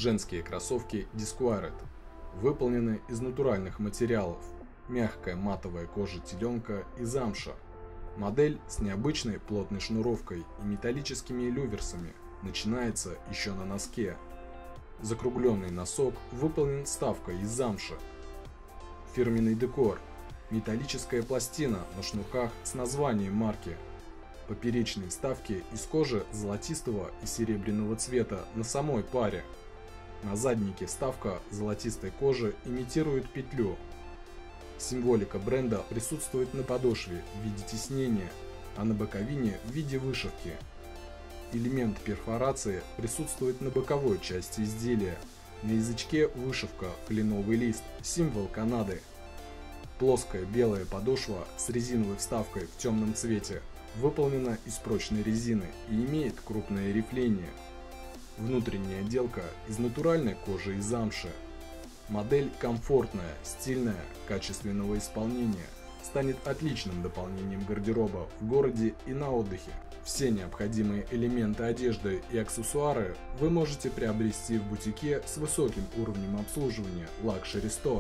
Женские кроссовки Disquired выполнены из натуральных материалов, мягкая матовая кожа теленка и замша. Модель с необычной плотной шнуровкой и металлическими люверсами начинается еще на носке. Закругленный носок выполнен вставкой из замши. Фирменный декор. Металлическая пластина на шнурках с названием марки. Поперечные вставки из кожи золотистого и серебряного цвета на самой паре. На заднике вставка золотистой кожи имитирует петлю. Символика бренда присутствует на подошве в виде тиснения, а на боковине в виде вышивки. Элемент перфорации присутствует на боковой части изделия. На язычке вышивка кленовый лист, символ Канады. Плоская белая подошва с резиновой вставкой в темном цвете выполнена из прочной резины и имеет крупное рифление. Внутренняя отделка из натуральной кожи и замши. Модель комфортная, стильная, качественного исполнения, станет отличным дополнением гардероба в городе и на отдыхе. Все необходимые элементы одежды и аксессуары вы можете приобрести в бутике с высоким уровнем обслуживания Luxury Store.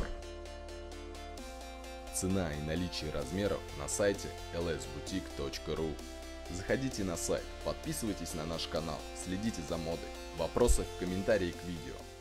Цена и наличие размеров на сайте lsboutique.ru. Заходите на сайт, подписывайтесь на наш канал, следите за модой. Вопросы в комментарии к видео.